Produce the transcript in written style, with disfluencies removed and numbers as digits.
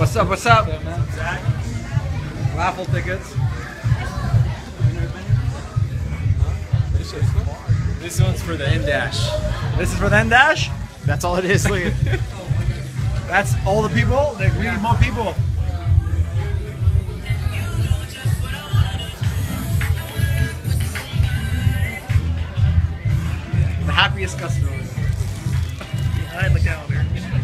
What's up? What's up? Zach. Raffle tickets. This one's for the in-dash. This is for the N-Dash? That's all it is. Look at it. That's all the people? We need more people. The happiest customer. I had the calendar.